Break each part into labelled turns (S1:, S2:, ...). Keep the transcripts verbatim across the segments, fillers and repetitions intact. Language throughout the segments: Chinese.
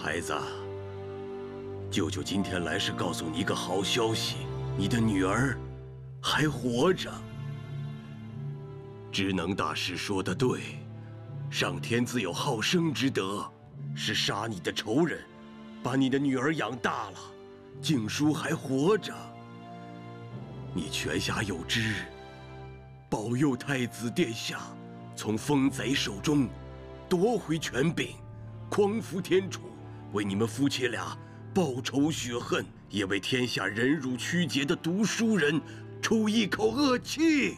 S1: 孩子，舅舅今天来是告诉你一个好消息，你的女儿还活着。知能大师说的对，上天自有好生之德，是杀你的仇人，把你的女儿养大了，静姝还活着。你泉下有知，保佑太子殿下从疯贼手中夺回权柄，匡扶天主，为你们夫妻俩报仇雪恨，也为天下忍辱曲解的读书人出一口恶气。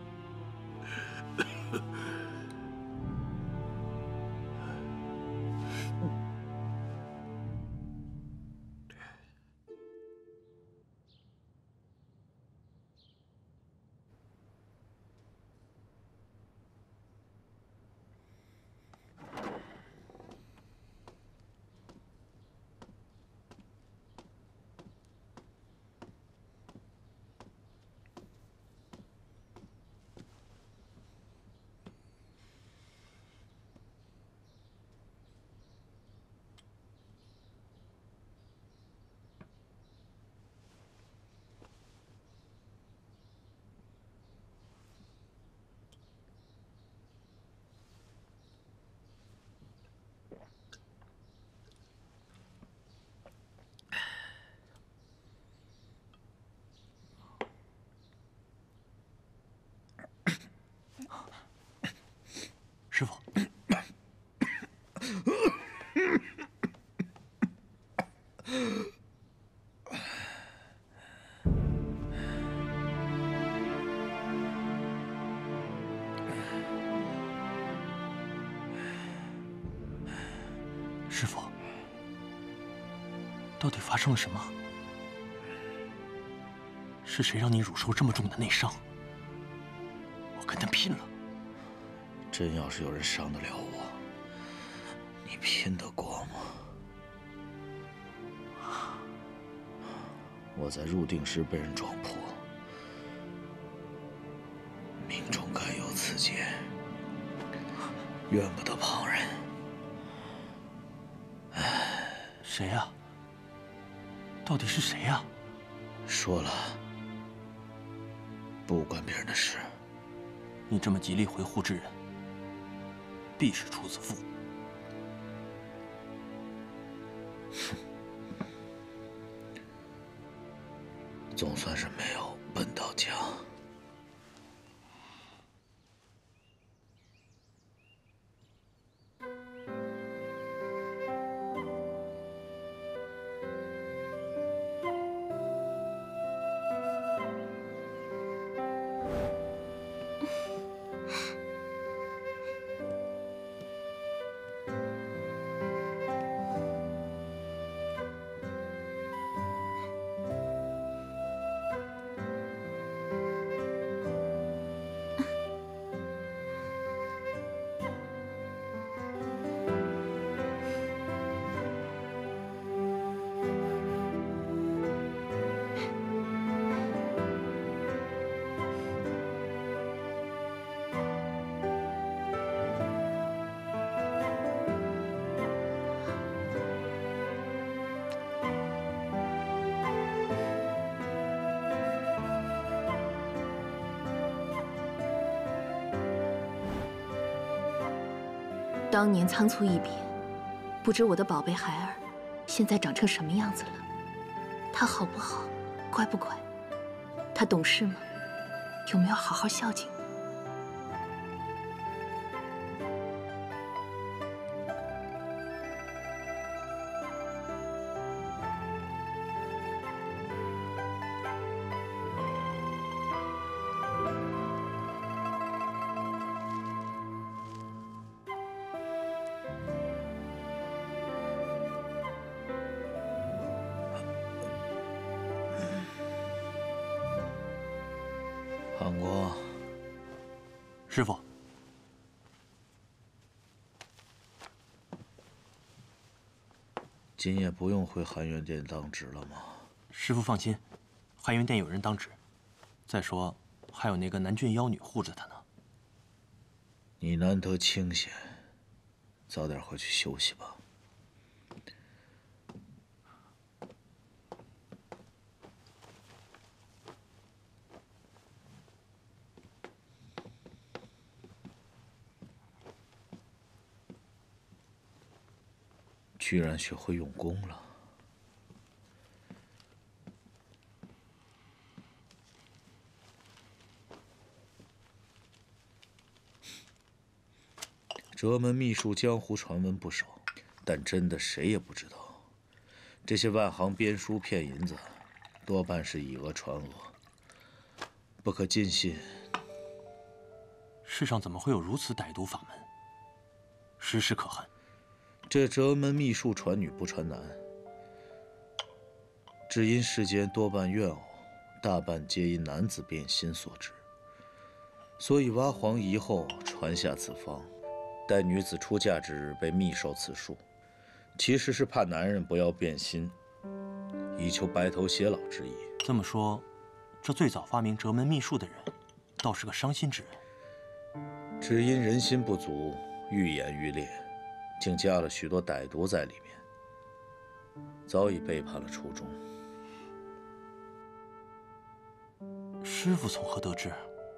S2: 师傅，师傅，到底发生了什么？是谁让你辱受这么重的内伤？我跟他拼了！
S3: 真要是有人伤得了我，你拼得过吗？我在入定时被人撞破，命中该有此劫，怨不得旁人。唉，
S2: 谁呀？到底是谁呀？
S3: 说了，不关别人的事。
S2: 你这么极力维护之人。 必是出自父。
S3: 哼，总算是没有奔到家。
S4: 当年仓促一瞥，不知我的宝贝孩儿现在长成什么样子了。他好不好，乖不乖？他懂事吗？有没有好好孝敬？
S3: 韩国，
S2: 师傅，
S3: 今夜不用回含元殿当值了吗？
S2: 师傅放心，含元殿有人当值。再说，还有那个南郡妖女护着他呢。
S3: 你难得清闲，早点回去休息吧。 居然学会用功了。折门秘术江湖传闻不少，但真的谁也不知道。这些万行编书骗银子，多半是以讹传讹，不可尽信。
S2: 世上怎么会有如此歹毒法门？实是可恨。
S3: 这折门秘术传女不传男，只因世间多半怨偶，大半皆因男子变心所致。所以娲皇遗后传下此方，待女子出嫁之日被密授此术，其实是怕男人不要变心，以求白头偕老之意。
S2: 这么说，这最早发明折门秘术的人，倒是个伤心之人。
S3: 只因人心不足，愈演愈烈，竟加了许多歹毒在里面，早已背叛了初衷。
S2: 师傅从何得知？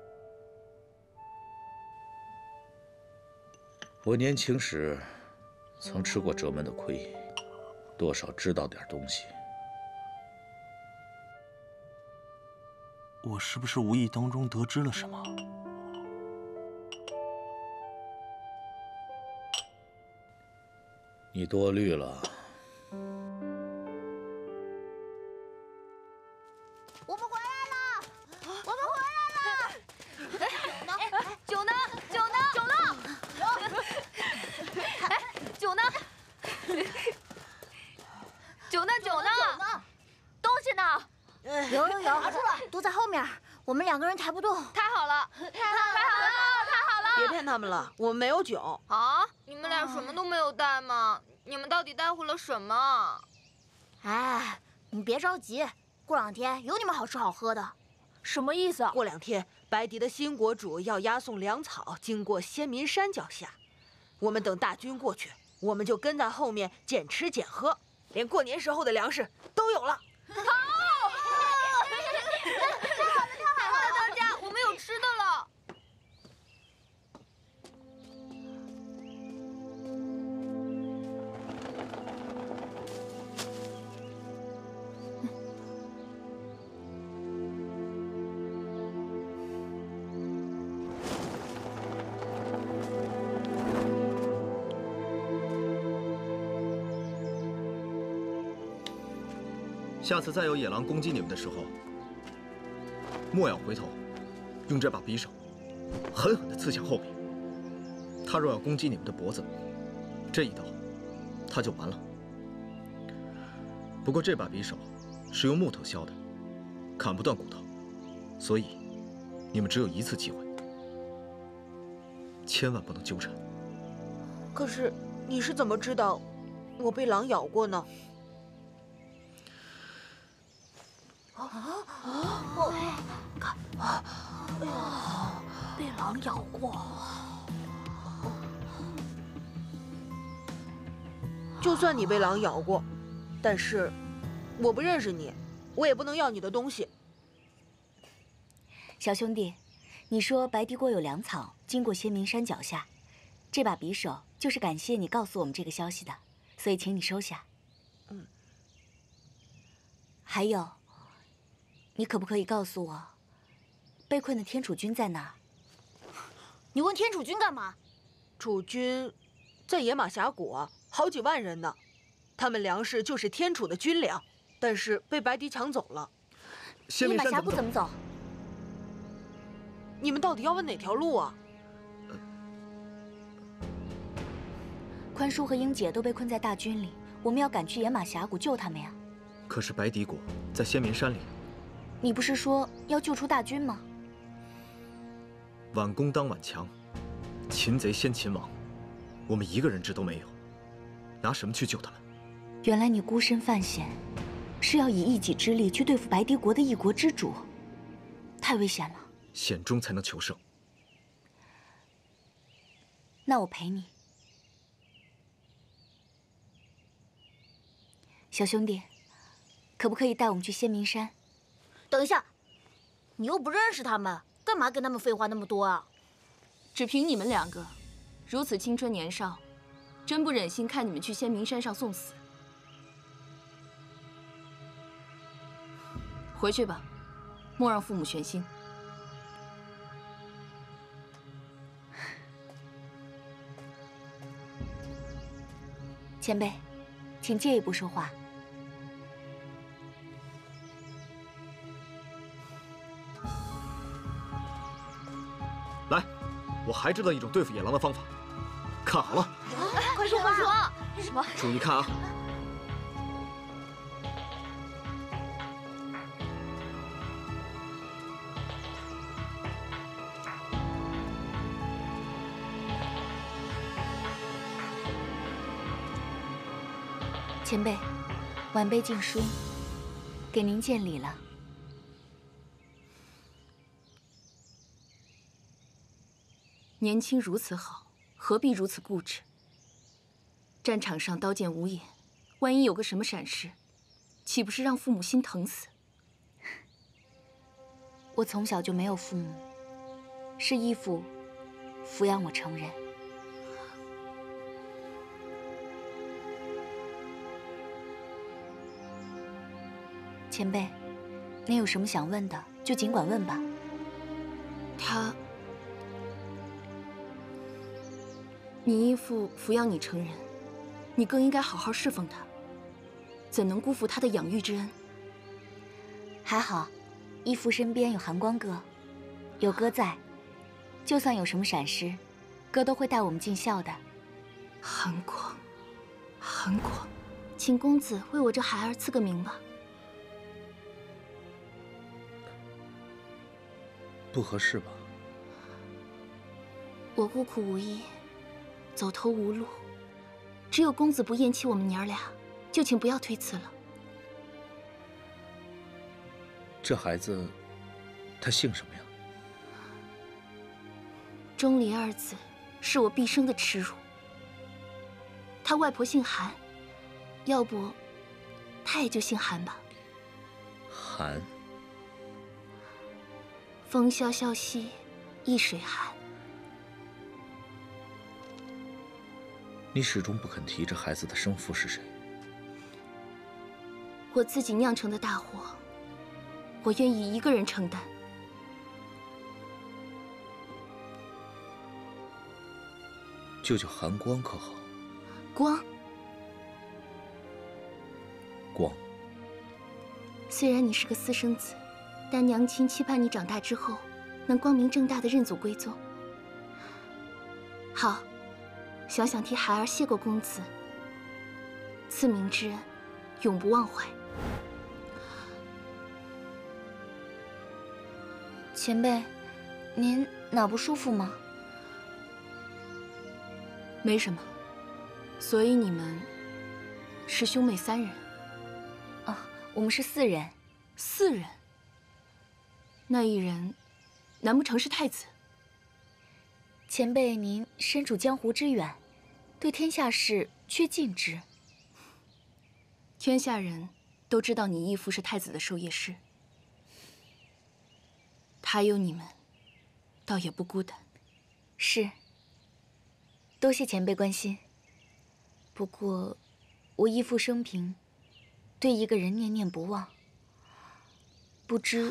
S3: 我年轻时曾吃过折门的亏，多少知道点东西。
S2: 我是不是无意当中得知了什么？
S3: 你多虑了。
S5: 我们回来了！我们回来了！酒呢？酒呢？酒呢？哎，酒呢？酒呢？酒呢？东西呢？
S6: 有有有，拿出来，都在后面，我们两个人抬不动。
S5: 太好了！太好了！太好了！太好了！
S7: 别骗他们了，我们没有酒
S5: 啊！你们俩什么都没有带吗？你们到底带回了什么？
S6: 哎，你别着急，过两天有你们好吃好喝的。
S5: 什么意思？
S7: 过两天，白狄的新国主要押送粮草经过仙民山脚下，我们等大军过去，我们就跟在后面捡吃捡喝，连过年时候的粮食都有了。
S5: 好！太好了，太好了，大家，我们有吃的了。
S8: 下次再有野狼攻击你们的时候，莫要回头，用这把匕首狠狠地刺向后面。他若要攻击你们的脖子，这一刀他就完了。不过这把匕首是用木头削的，砍不断骨头，所以你们只有一次机会，千万不能纠缠。
S7: 可是你是怎么知道我被狼咬过呢？
S6: 被狼咬过。
S7: 就算你被狼咬过，但是我不认识你，我也不能要你的东西。
S6: 小兄弟，你说白狄国有粮草经过仙民山脚下，这把匕首就是感谢你告诉我们这个消息的，所以请你收下。
S7: 嗯。
S6: 还有，你可不可以告诉我，被困的天楚军在哪儿？你问天楚军干嘛？
S7: 楚军在野马峡谷啊，好几万人呢，他们粮食就是天楚的军粮，但是被白狄抢走了。
S6: 野马峡谷怎么走？
S7: 你们到底要问哪条路啊？
S6: 宽叔和英姐都被困在大军里，我们要赶去野马峡谷救他们呀。
S8: 可是白狄国在仙民山里。
S6: 你不是说要救出大军吗？
S8: 晚攻当晚强，擒贼先擒王，我们一个人质都没有，拿什么去救他们？
S6: 原来你孤身犯险，是要以一己之力去对付白狄国的一国之主，太危险了。
S8: 险中才能求胜。
S6: 那我陪你。小兄弟，可不可以带我们去仙民山？等一下，你又不认识他们，干嘛跟他们废话那么多啊？
S4: 只凭你们两个，如此青春年少， 真不忍心看你们去仙明山上送死。回去吧，莫让父母悬心。
S6: 前辈，请借一步说话。
S8: 来，我还知道一种对付野狼的方法，看好了。
S5: 快说快说！
S6: 什么？
S8: 注意看啊！
S6: 前辈，晚辈敬书，给您见礼了。
S4: 年轻如此好，何必如此固执？战场上刀剑无眼，万一有个什么闪失，岂不是让父母心疼死？
S6: 我从小就没有父母，是义父抚养我成人。前辈，您有什么想问的，就尽管问吧。
S4: 他，你义父抚养你成人，你更应该好好侍奉他，怎能辜负他的养育之恩？
S6: 还好，义父身边有寒光哥，有哥在，就算有什么闪失，哥都会带我们尽孝的。
S4: 寒光，寒光，请公子为我这孩儿赐个名吧。
S3: 不合适吧？
S4: 我孤苦无依，走投无路，只有公子不厌弃我们娘儿俩，就请不要推辞了。
S3: 这孩子，他姓什么呀？
S4: 钟离二字是我毕生的耻辱。他外婆姓韩，要不，他也就姓韩吧。
S3: 韩。
S4: 风萧萧兮易水寒。
S3: 你始终不肯提这孩子的生父是谁？
S4: 我自己酿成的大祸，我愿意一个人承担。
S3: 就叫寒光可好？
S4: 光。
S3: 光。
S4: 虽然你是个私生子，但娘亲期盼你长大之后，能光明正大的认祖归宗。好，想想替孩儿谢过公子，赐名之恩，永不忘怀。
S6: 前辈，您哪不舒服吗？
S4: 没什么。所以你们是兄妹三人？
S6: 啊，我们是四人。
S4: 四人？那一人，难不成是太子？
S6: 前辈您身处江湖之远，对天下事却尽知。
S4: 天下人都知道你义父是太子的授业师，他有你们，倒也不孤单。
S6: 是。多谢前辈关心。不过，我义父生平对一个人念念不忘，不知。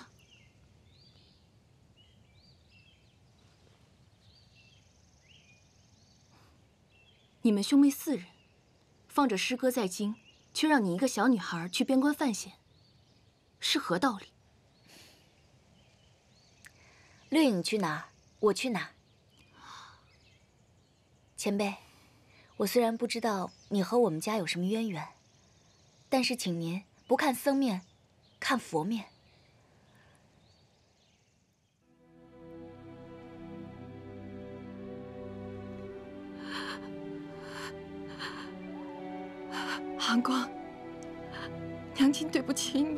S4: 你们兄妹四人，放着师哥在京，却让你一个小女孩去边关犯险，是何道理？
S6: 绿影去哪儿，我去哪儿。前辈，我虽然不知道你和我们家有什么渊源，但是请您不看僧面，看佛面。
S4: 寒光，娘亲对不起你，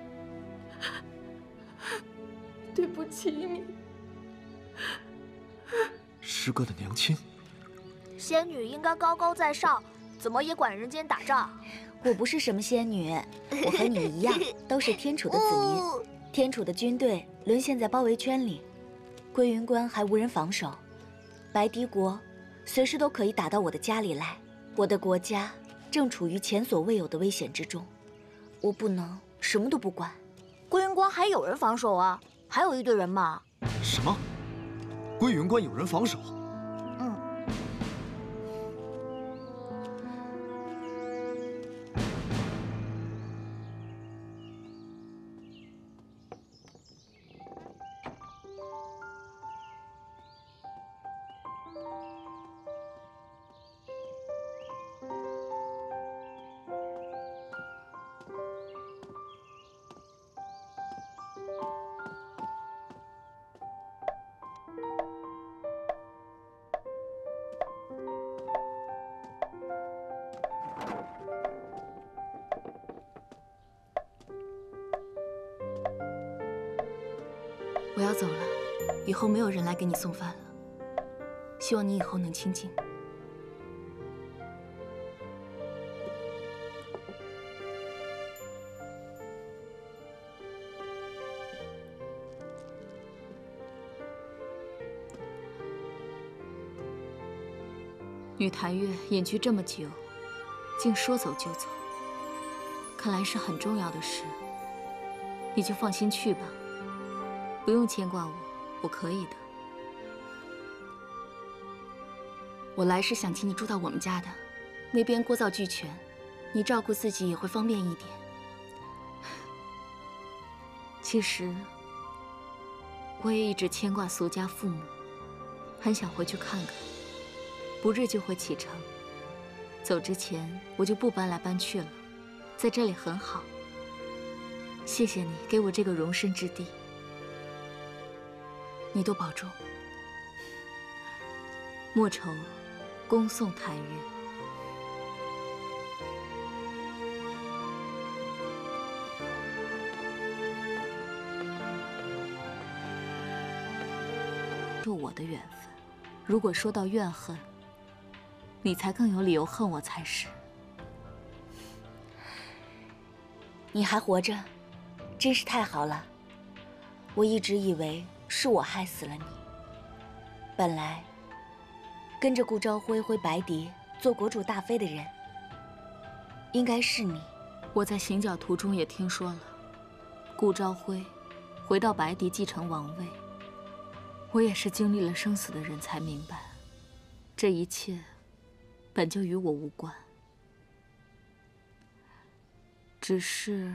S4: 对不起你。
S8: 师哥的娘亲，
S9: 仙女应该高高在上，怎么也管人间打仗？
S6: 我不是什么仙女，我和你一样，都是天楚的子民。天楚的军队沦陷在包围圈里，归云关还无人防守，白狄国随时都可以打到我的家里来。 我的国家正处于前所未有的危险之中，我不能什么都不管。
S9: 归云关还有人防守啊，还有一队人马。
S8: 什么？归云关有人防守？
S9: 嗯。
S4: 我要走了，以后没有人来给你送饭了。希望你以后能清静。女谭月隐居这么久，竟说走就走，看来是很重要的事。你就放心去吧。 不用牵挂我，我可以的。我来是想请你住到我们家的，那边锅灶俱全，你照顾自己也会方便一点。其实，我也一直牵挂苏家父母，很想回去看看。不日就会启程，走之前我就不搬来搬去了，在这里很好。谢谢你给我这个容身之地。 你多保重。莫愁，恭送谭月。是我的缘分。如果说到怨恨，你才更有理由恨我才是。
S6: 你还活着，真是太好了。我一直以为。 是我害死了你。本来跟着顾昭辉回白狄做国主大妃的人，应该是你。
S4: 我在行脚途中也听说了，顾昭辉回到白狄继承王位。我也是经历了生死的人才明白，这一切本就与我无关。只是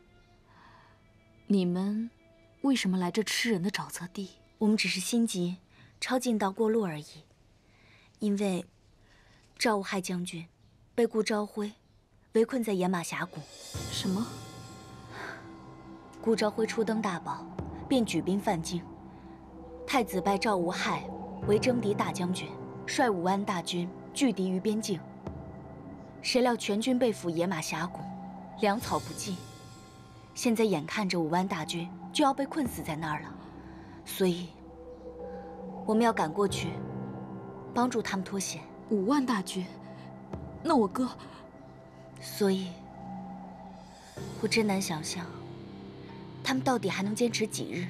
S4: 你们。 为什么来这吃人的沼泽地？
S6: 我们只是心急，抄近道过路而已。因为赵无害将军被顾昭辉围困在野马峡谷。
S4: 什么？
S6: 顾昭辉初登大宝，便举兵犯境。太子拜赵无害为征敌大将军，率五万大军拒敌于边境。谁料全军被俘野马峡谷，粮草不进。现在眼看着五万大军。 就要被困死在那儿了，所以我们要赶过去，帮助他们脱险。
S4: 五万大军，那我哥……
S6: 所以，我真难想象，他们到底还能坚持几日。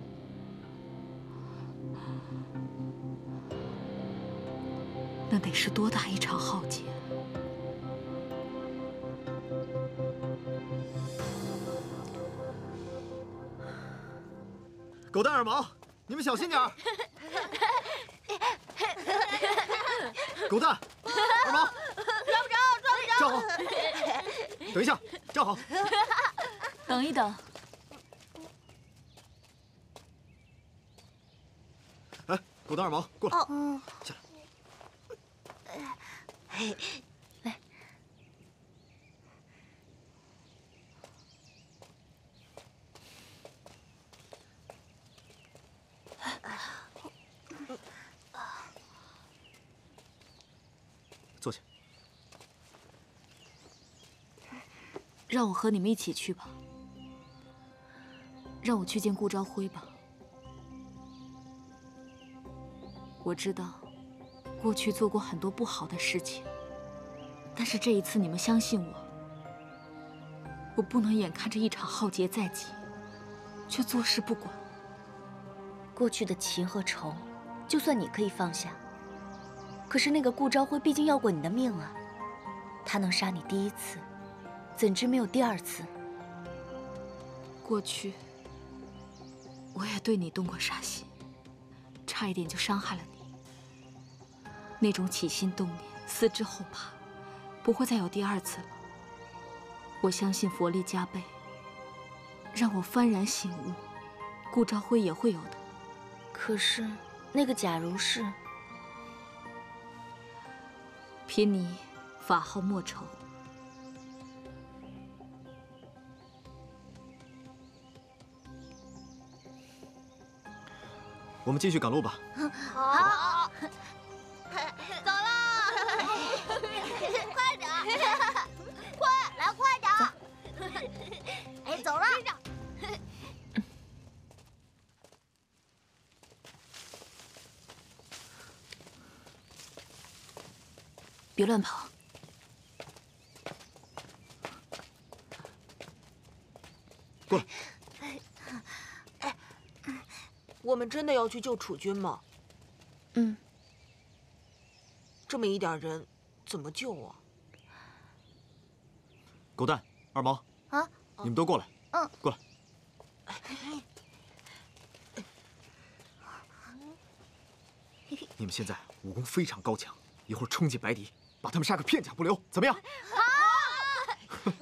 S4: 那得是多大一场浩劫！
S8: 狗蛋二毛，你们小心点儿！狗蛋，二毛，
S9: 抓不着，抓不着！
S8: 站好！等一下，站好！
S4: 等一等。
S8: 哎，狗蛋二毛，过来。
S9: 哦，嗯，
S8: 下
S6: 来。来。
S8: 坐下。
S4: 让我和你们一起去吧。让我去见顾昭辉吧。我知道，过去做过很多不好的事情，但是这一次你们相信我，我不能眼看着一场浩劫在即，却坐视不管。
S6: 过去的情和仇，就算你可以放下。 可是那个顾昭辉毕竟要过你的命啊！ 他能杀你第一次，怎知没有第二次？
S4: 过去，我也对你动过杀心，差一点就伤害了你。那种起心动念、思之后怕，不会再有第二次了。我相信佛力加倍，让我幡然醒悟，顾兆辉也会有的。
S6: 可是，那个假如是……
S4: 凭你法号莫愁。
S8: 我们继续赶路吧。
S9: 好，走了，快点，快来，快点！哎，走了。
S4: 别乱跑！
S8: 过来。
S7: 我们真的要去救楚军吗？
S6: 嗯。
S7: 这么一点人，怎么救啊？
S8: 狗蛋、二毛
S9: 啊，
S8: 你们都过来。
S9: 嗯，
S8: 过来。你们现在武功非常高强，一会儿冲进白敌，把他们杀个片甲不留，怎么样？
S9: 好。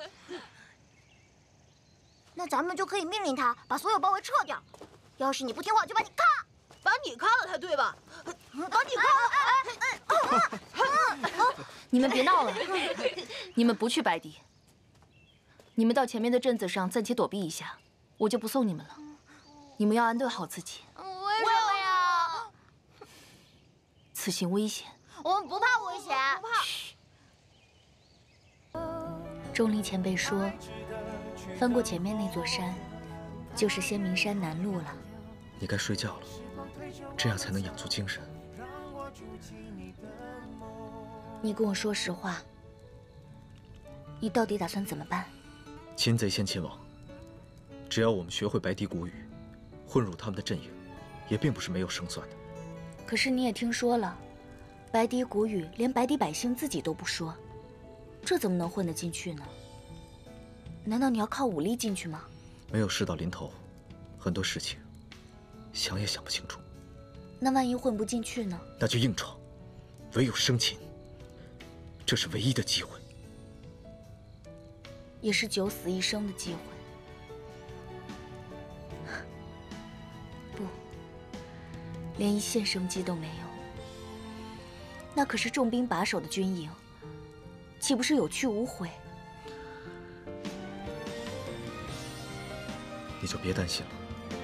S9: 那咱们就可以命令他把所有包围撤掉。要是你不听话，就把你咔，
S7: 把你咔了才对吧？
S9: 把你咔！
S4: 你们别闹了，你们不去白敌，你们到前面的镇子上暂且躲避一下，我就不送你们了。你们要安顿好自己。
S9: 为什么呀？
S4: 此行危险。
S9: 我们不怕危险。
S7: 不怕。
S6: 钟离前辈说，翻过前面那座山，就是仙明山南路了。
S8: 你该睡觉了，这样才能养足精神。
S6: 你跟我说实话，你到底打算怎么办？
S8: 擒贼先擒王。只要我们学会白狄古语，混入他们的阵营，也并不是没有胜算的。
S6: 可是你也听说了，白狄古语连白狄百姓自己都不说，这怎么能混得进去呢？难道你要靠武力进去吗？
S8: 没有事到临头，很多事情想也想不清楚。
S6: 那万一混不进去呢？
S8: 那就硬闯，唯有生擒，这是唯一的机会，
S6: 也是九死一生的机会。不，连一线生机都没有。那可是重兵把守的军营，岂不是有去无回？
S8: 你就别担心了。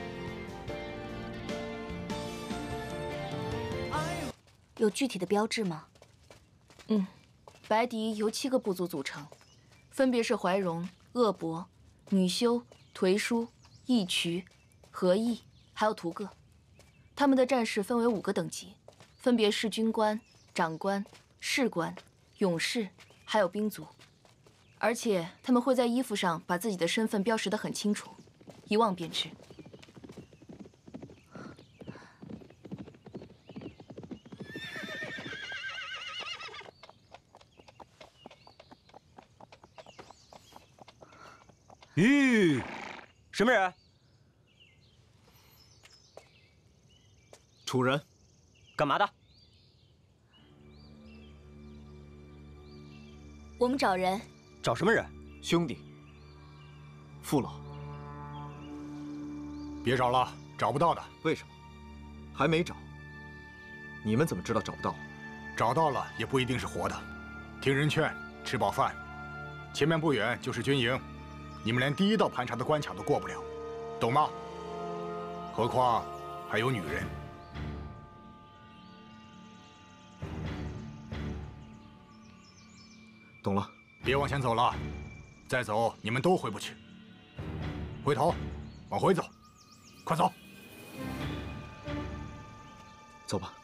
S6: 有具体的标志吗？
S4: 嗯，白狄由七个部族组成，分别是怀戎、鄂伯、女修、颓叔、义渠、何意，还有屠各。他们的战士分为五个等级，分别是军官、长官、士官、勇士，还有兵卒。而且他们会在衣服上把自己的身份标识得很清楚，一望便知。
S10: 吁，什么人？
S8: 楚人，
S10: 干嘛的？
S6: 我们找人。
S10: 找什么人？
S8: 兄弟，父老。
S11: 别找了，找不到的。
S8: 为什么？还没找。你们怎么知道找不到？
S11: 找到了也不一定是活的。听人劝，吃饱饭。前面不远就是军营。你们连第一道盘查的关卡都过不了，懂吗？何况还有女人。
S8: 懂了。
S11: 别往前走了，再走你们都回不去。回头，往回走，快走。
S8: 走吧。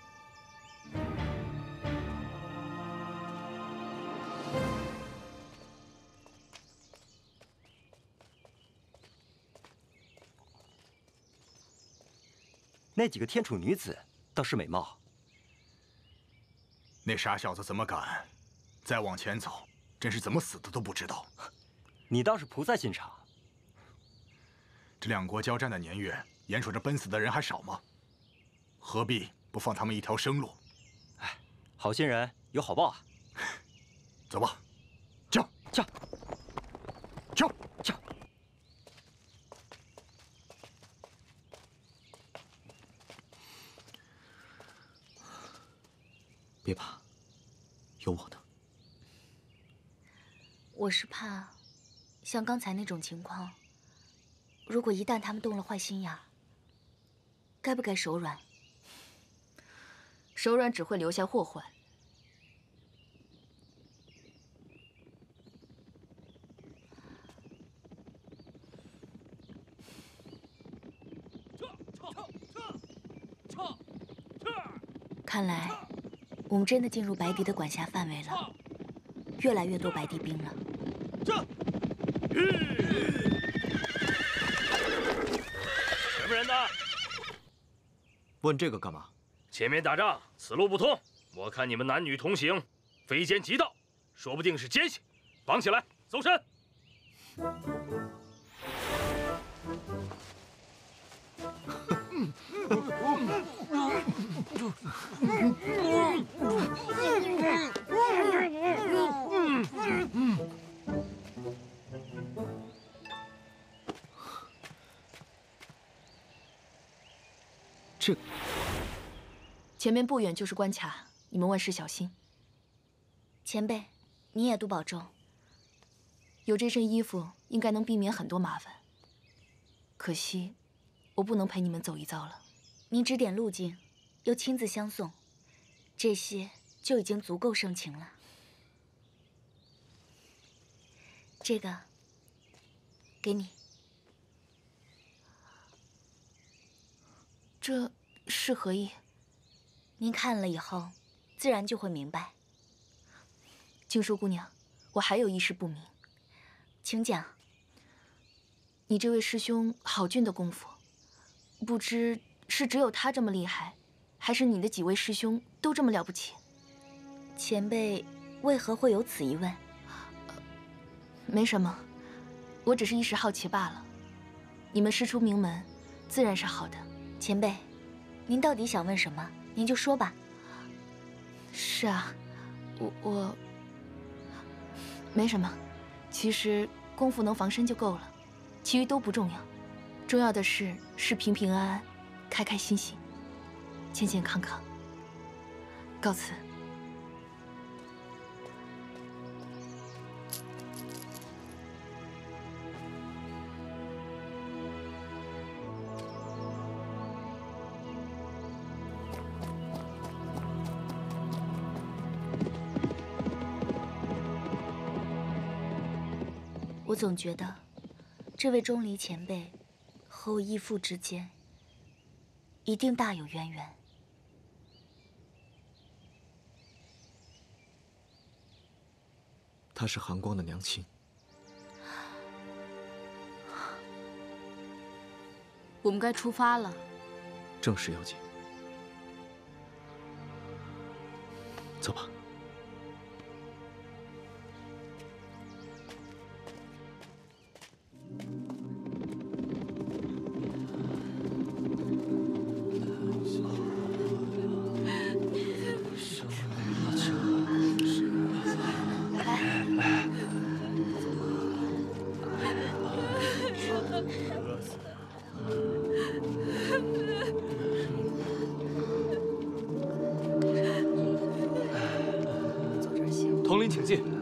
S10: 那几个天楚女子倒是美貌。
S11: 那傻小子怎么敢？再往前走， 真是怎么死的都不知道。
S10: 你倒是菩萨心肠。
S11: 这两国交战的年月，眼瞅着奔死的人还少吗？何必不放他们一条生路？
S10: 哎，好心人有好报啊！
S11: 走吧，叫
S10: 叫
S11: 叫
S10: 叫！别怕，有我呢。
S6: 我是怕，像刚才那种情况，如果一旦他们动了坏心眼儿，该不该手软？
S4: 手软只会留下祸患。
S6: 看来，我们真的进入白狄的管辖范围了，越来越多白狄兵了。
S12: 什么人呢？
S8: 问这个干嘛？
S12: 前面打仗，此路不通。我看你们男女同行，非奸即盗，说不定是奸细。绑起来，搜身。
S8: 这
S4: 前面不远就是关卡，你们万事小心。
S6: 前辈，你也多保重。
S4: 有这身衣服，应该能避免很多麻烦。可惜，我不能陪你们走一遭了。
S6: 您指点路径，又亲自相送，这些就已经足够盛情了。这个，给你。
S4: 这是何意？
S6: 您看了以后，自然就会明白。
S4: 静淑姑娘，我还有一事不明，
S6: 请讲。
S4: 你这位师兄郝俊的功夫，不知是只有他这么厉害，还是你的几位师兄都这么了不起？
S6: 前辈为何会有此疑问？
S4: 呃、没什么，我只是一时好奇罢了。你们师出名门，自然是好的。
S6: 前辈，您到底想问什么？您就说吧。
S4: 是啊，我我没什么，其实功夫能防身就够了，其余都不重要。重要的是是平平安安，开开心心，健健康康。告辞。
S6: 我总觉得，这位钟离前辈和我义父之间一定大有渊源。
S8: 她是韩光的娘亲。
S4: 我们该出发了。
S8: 正是要紧。走吧。
S12: 统领请进。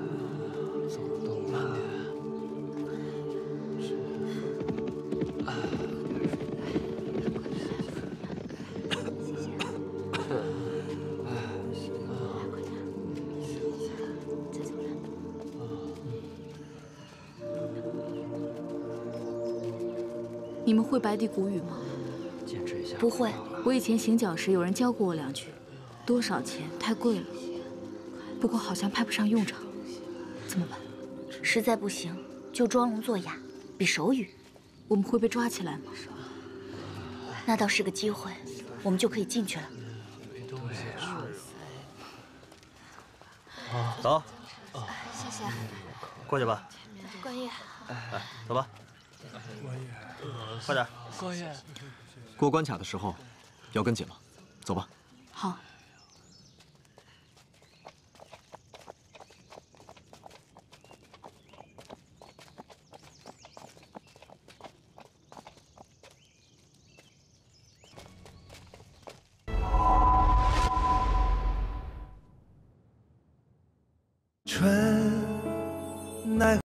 S4: 你们会白狄古语吗？
S6: 不会。
S4: 我以前行脚时有人教过我两句。多少钱？太贵了。不过好像派不上用场，怎么办？
S6: 实在不行，就装聋作哑，比手语。
S4: 我们会被抓起来吗？
S6: 那倒是个机会，我们就可以进去了。
S10: 走。
S6: 谢谢。 谢。
S2: 过去吧。
S6: 关爷，
S2: 来，走吧。快点。
S8: 关爷，过关卡的时候要跟紧了，走吧。
S6: 好。
S13: 春。